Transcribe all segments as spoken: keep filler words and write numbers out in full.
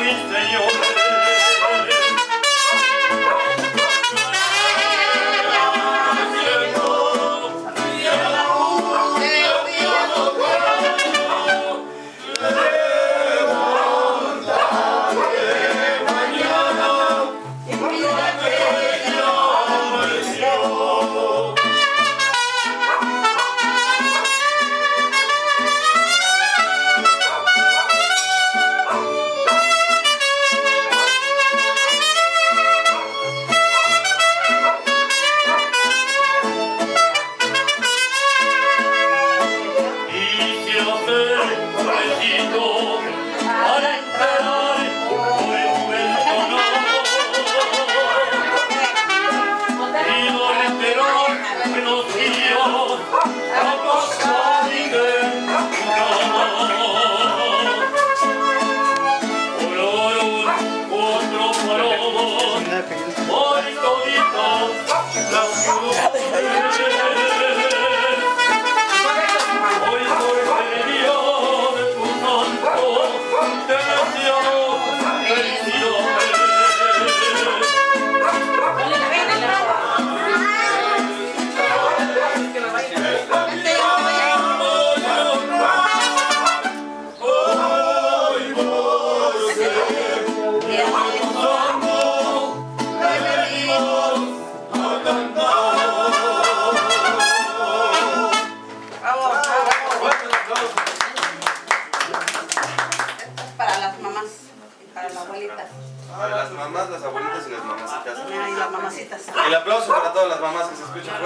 Para las mamás, las abuelitas y las mamacitas. Ah, y las mamacitas. El aplauso para todas las mamás que se escuchan.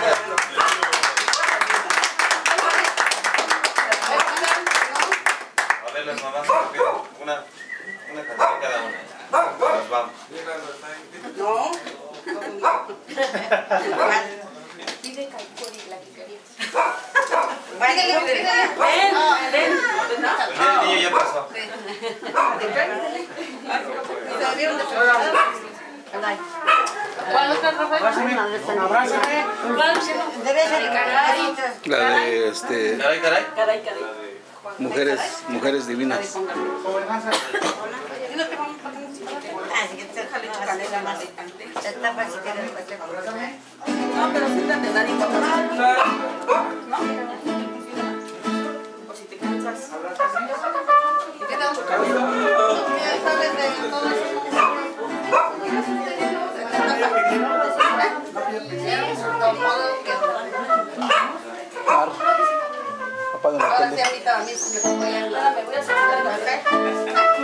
A ver, las mamás, una, una canción cada una. Nos vamos. No. Pide calcori, la que querías. Pídele, pídele. Ven, ven. El niño ya pasó. ¿Cuál otra, Rafael? La de este Caray, caray. Caray, caray. mujeres, mujeres divinas. No, pero siéntate, nadie va a pasar. ¿No? O si te cansas. ¿Qué tal? Ya sabes de todo eso. Apaga la Ahora tele. sí, ahorita a mí se me voy a... Me voy a sacar el café.